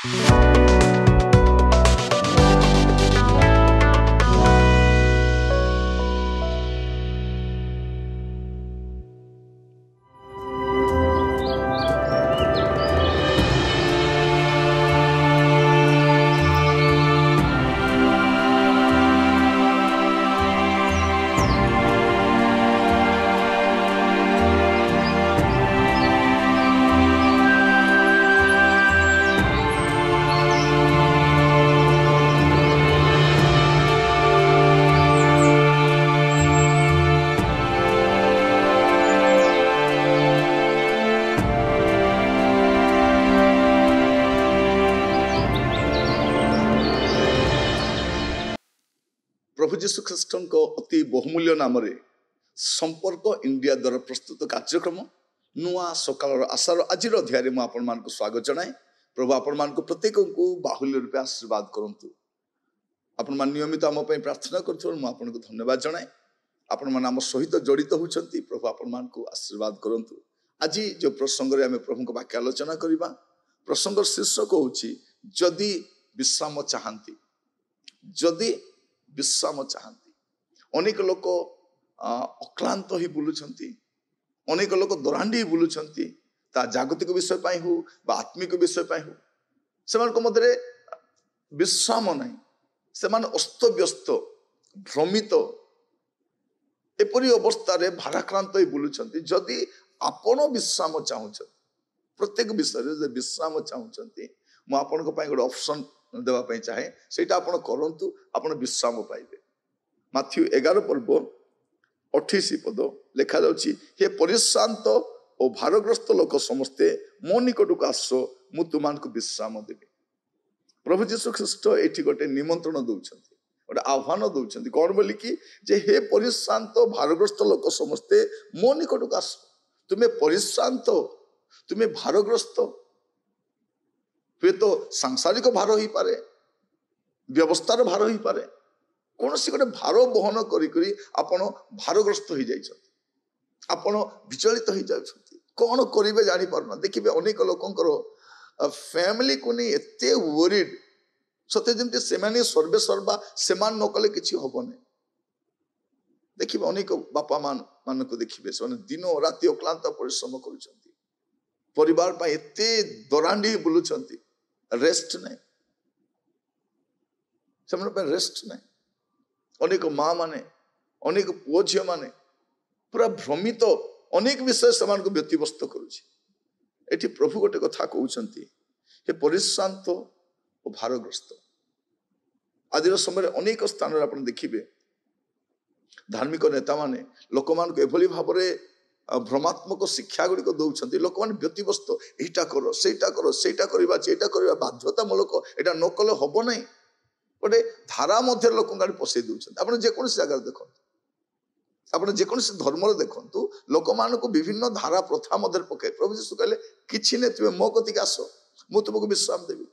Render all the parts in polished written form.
प्रभु जीशु ख्रीष्ट अति बहुमूल्य नाम संपर्क इंडिया द्वारा प्रस्तुत कार्यक्रम नुआ सकाल आशार आज अध्याय में आपण मान स्वागत जनाए। प्रभु आपण मान प्रत्येक को बाहुल्य रूपे आशीर्वाद करंतु। आपण मान नियमित आम प्रार्थना कर धन्यवाद जनाए। आपण मान आम सहित जड़ित होती। प्रभु आपण मान को आशीर्वाद करंतु। आज जो प्रसंग में आम प्रभु वाक्य आलोचना करवा प्रसंग शीर्षक होची जदि विश्राम चाहती। जदि विश्राम चाहती। अनेक लोक अक्लांत ही बुलुछंती। अनेक लोक दरांडी बुलुछंती। ता जागतिक विषय पाई हो बा आत्मिक विषय पाई हो सेमान मध्य विश्राम नहीं। सेमान अस्त व्यस्त भ्रमित एपरी अवस्था रे भाराक्रांत ही बुलुछंती। जदि आपण विश्राम चाहूछंती प्रत्येक विषय विश्राम चाहूछंती मु आपन को पाई गोटे ऑप्शन देवा पाई चाहे सेटा आपण करंतु। आपण विश्राम पाइबे। माथ्यू 11 पर्व 28 पद लिखा जाउची हे परिश्रांत और भारग्रस्त लोक समस्ते मो निकटक आस मु तुमान को विश्राम देबी। प्रभु जीशु ख्रीष्ट एठी गोटे निमंत्रण दउछंती गोटे आह्वान दउछंती कोन बोली कि जे हे परिश्रांत भारग्रस्त लोक समस्ते मो निकटक आस। तुमे परिश्रांत तुमे भारग्रस्त हुए तो सांसारिक भार ही पारे व्यवस्थार भार ही पारे कौन सी गोटे भार बहन करी आपण भारग्रस्त हो जाइछथि। आपण विचलित हो जाउछथि कौन करिवे जानि पारना। देखिबे अनेक लोकंकर फैमिली को नहीं एते वरीड सते जेमते सेमाने सर्वे सर्वा सेमान न कले किछि होबने। देखिबे अनेक बापा मान को देखिबे से दिन राति अक्लांत परिश्रम करूछथि परिवार पा एते दरांडी बुलुछथि रेस्ट नहीं से रेस्ट नहीं। अनेक माँ माने अनेक पुओ झी माने पूरा भ्रमित अनेक विषय से व्यतिव्यस्त करुछि। प्रभु गोटे कथा कहउछंती हे परिश्रांत और भारग्रस्त। आज समय अनेक स्थान आप देखिए धार्मिक नेता माने लोक मान एभली भाव भ्रमात्मक शिक्षा गुड़िक दौरान लोक मैंने व्यतिव्यस्त एटा करो सेटा करो सेटा करवा एटा करवा बाध्यतामूलक एटा न कले हम ना गोटे धारा मध्य लोक पसई दौरान। आप जेकोसी जगह देखो आप जेकोसी धर्म देखु लोक मान को विभिन्न धारा प्रथा मध्य पकाए। प्रभु जीशु कहले किछि ने तुमे मो कतिक आस मु तुमको विश्राम देवी।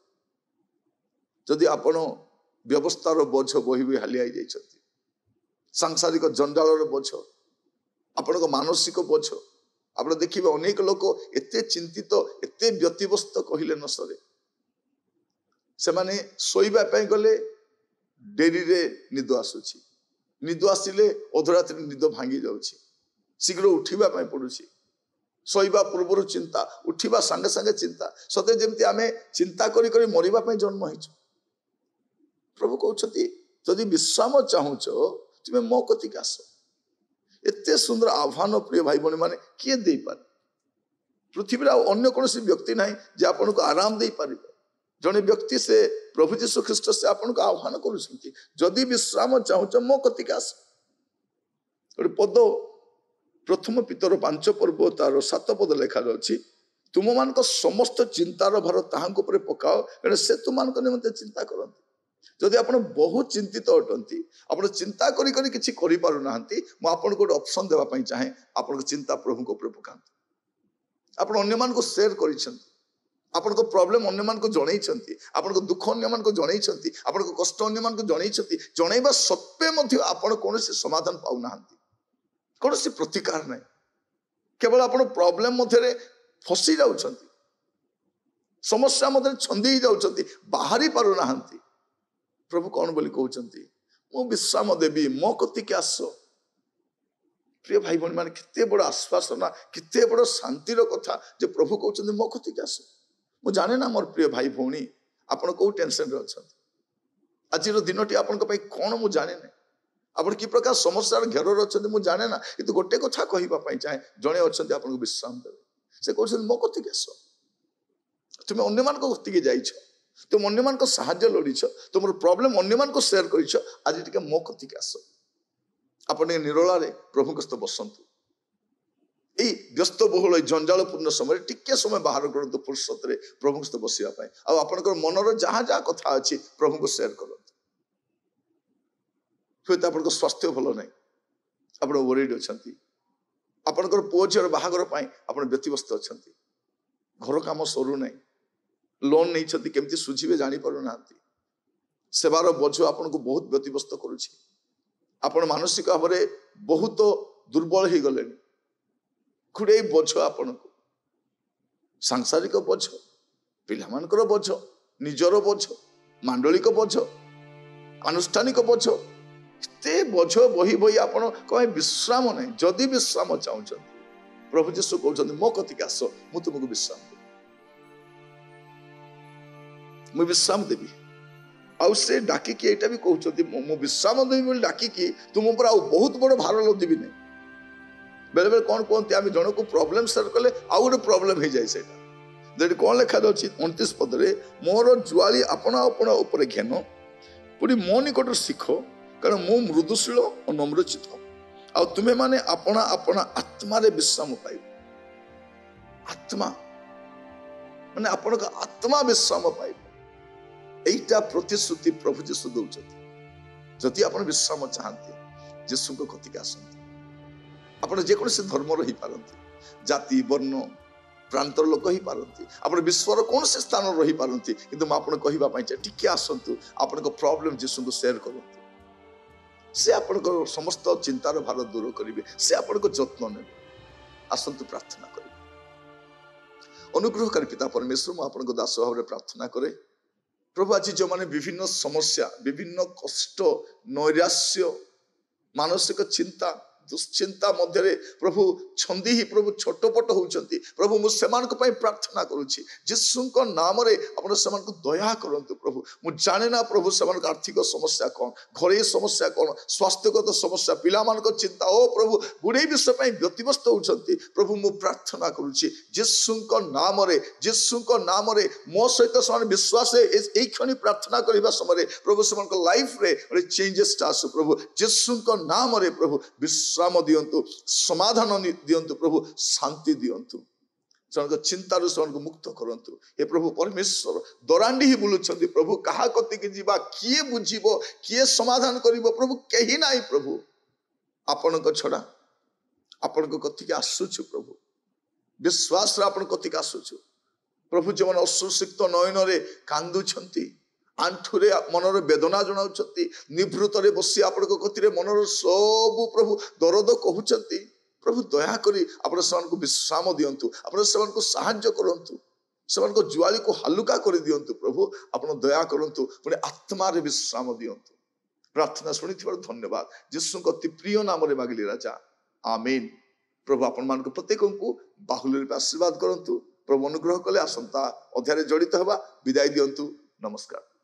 जदि आपण व्यवस्थार बोझ बोही बोही हालिया जाइछथि सांसारिक जंजालर बोझ आपण को मानसिक बोझ आप देखिए अनेक लोक एते चिंतित एते व्यतिव्यस्त कहले न सरे। से माने सोइबा पई गले डेरी रे निद आसुछि निद आसिले अधरात्रि निद भांगी जाउछि शीघ्र उठिबा पई पडुछि सोइबा पूर्व चिंता उठिबा संगे संगे चिंता सते जेमति आमे चिंता करी करी मरिबा पई जन्म हिचु। प्रभु कहउछथि जदि विश्राम चाहूछ तुमे मो कतिक आस। एते सुंदर आह्वान प्रिय भाई बहनी माने किए दे पारे पृथ्वी अन्य कौन व्यक्ति ना जे आपन को आराम दे पारे। जड़े व्यक्ति से प्रभु जीशु ख्रीष्ट से आपन को आह्वान करुछंती जदि विश्राम चाहूच मो कतिक आस। गोटे पद प्रथम पितर 5 पर्व तार 7 पद लिखा जाउछि तुम मान समस्त चिंतार भार ताहांक ऊपर पकाओ कारण से तुम मान निमंते चिंता करंती। जदि आप बहुत चिंतित अटंती आप चिंता करी करी किछि करि पारु नाहंती मु आपन को ऑप्शन देवा पई चाहे आपन चिंता प्रभु को ऊपर पकांती। आप अन्य मान को शेयर करिसंती आपन को प्रॉब्लम अन्य मान को जणैछंती आपन को दुख अन्य मान को जणैछंती आपन को कष्ट अन्य मान को जणैछंती जणैबा सत्वे मध्य आपन कोनोसी समाधान पाउ नाहंती कोनोसी प्रतिकार नै केवल आपन प्रॉब्लम मध्य रे फसी जाउछंती। समस्या मध्य छंदी जाउछंती बाहरी पारु नाहंती प्रभु कौन बोली कहउछंती मु विश्राम देवी मो कतिके आस प्रिय भाई भौणी माने केते बड़ आश्वासना केते बड़ शांतिर कथा जे प्रभु कहउछंती मो कतिके आस मु जाने ना मोर प्रिय भाई भौणी आपण को टेंशन रे अछंती आज दिनटी आपण कौन मु जाने ना आपण कि प्रकार समस्या घेर अच्छे मुझे जाने ना कि गोटे कथा कहवाई चाहे जड़े अच्छा आपको विश्राम देवे से कहते मो कतिके आस तुम अन्य मान कतिके जाइछ तुम अन्य मान साहाय्य लड़ीछ तुम प्रॉब्लम अन्य मान शेयर कर आज टे मो कतिके आस आप निरोला प्रभु सहित बसतु यही व्यस्त बहुल जंजालपूर्ण समय टिके समय बाहर करूँ फुर्सत प्रभु सहित बसवाई आपंकर मनर जहाँ जहाँ कथा अच्छी प्रभु को शेयर करूँ हुए आप स्वास्थ्य भल ना आप वरीड अच्छा आपंकर पुओ झीर बाहागर आप व्यतीव्यस्त अच्छा घर कम सरू ना लोन नहीं केमती सुझे जापर ना सेवार बोझ आपन को बहुत व्यतीव्यस्त करुच्ची आपण मानसिक भाव में बहुत दुर्बल हो गले गुड़े बोझ आपण को सांसारिक बोझ पिलामानकर बोझ निजर बोझ मांडलिक बोझ आनुष्ठानिक बोझ एते बोझ बही बही आपण कहीं विश्राम ना जदि विश्राम चाहते प्रभु जीशु कहते मो कतिके आस मु तुमको विश्राम देवी मु विश्राम देवी आउ से डाकिकी एटा भी कहते मु विश्राम देवी बोली डाकिकी तुम पर आउ बहुत बड़ भार लदिबी नहीं बेले बेले कौन कहते आम जन को प्रॉब्लम शेयर कले आउ गोटे प्रॉब्लम हो जाए कौन लिखा जाए 29 पदरे मोर जुआली आपण आपण उपर घेन पुणी मो निकट शिख कारण मु मृदुशील और नम्रचित आ तुम्हें माने अपना अपना आत्मा रे विश्राम पाइब आत्मा माने आपण आत्मा विश्राम पाइब एटा प्रतिश्रुति प्रभु जीशु दौरान जदि आप विश्राम चाहते जीशु को कतिके आसती आप जेकोसी धर्म रही पारती जाति वर्ण प्रांतर लोक ही पारती आप विश्वर कौन से स्थान रही पारती किंतु मुझे कहवाई चाहे टिके आसतु आपण प्रॉब्लम जीशु को शेयर करूँ से आपण समस्त चिंतार भार दूर करेंगे से आपण जत्न ने आसतु प्रार्थना करेंगे अनुग्रहकारी पिता परमेश्वर मुझे आपन दास भाव में प्रार्थना करे प्रभु आज जो माने विभिन्न समस्या विभिन्न कष्ट नैराश्य मानसिक चिंता दुश्चिंता मध्य प्रभु छंदी ही प्रभु छोटपट होउचंती प्रभु मु सेमानक पई प्रार्थना करूची जीशुक नाम रे आपण सेमानक दया करंतु प्रभु मु जाने ना प्रभु सेमानक आर्थिक समस्या कौन घरे समस्या कौन स्वास्थ्यगत समस्या पिला मानक चिंता ओ प्रभु गुडे विषय पई व्यतीव्यस्त होउचंती प्रभु मु प्रार्थना करूची जीशुक नाम रे मो सहित समान विश्वास एई खनि प्रार्थना करिबा समय प्रभु सेमानक लाइफ रे चेंजेस आसु प्रभु जीशुक नाम रे प्रभु विश्राम दियंतु समाधान दियंतु प्रभु शांति दियंतु से चिंतार से मुक्त करंतु हे प्रभु परमेश्वर दरांडी ही बुलुछंती प्रभु कहा कतिके जीवा किए बुझिबो किए समाधान करिबो प्रभु कहीं नाही प्रभु आपनक छड़ा आपनक कतिके आसुछु प्रभु विश्वास रे आपन कतिके आसुछु प्रभु जवन अश्रुसिक्त नयन रे कांदुछंती आंठुरे मनर वेदना जनाउछंती निभृतरे बसी आपण गति मनर सबु प्रभु दरद कहउछंती प्रभु दया करी आपण सेमानकु विश्राम दियंतु आपण सेमानकु सहाय्य करंतु सेमानकु जुआली को हलुका कर दियंतु प्रभु आपण दया करंतु पुणे आत्मा रे विश्राम दियंतु प्रार्थना सुनिथिबार धन्यवाद यीशु को अति प्रिय नाम रे मागिली राजा आमीन प्रभु आपण मानकु प्रत्येकंकु बाहुल्य रे आशीर्वाद करंतु प्रभु अनुग्रह कले आसंता अध्याय जड़ित हवा विदाय दियंतु नमस्कार।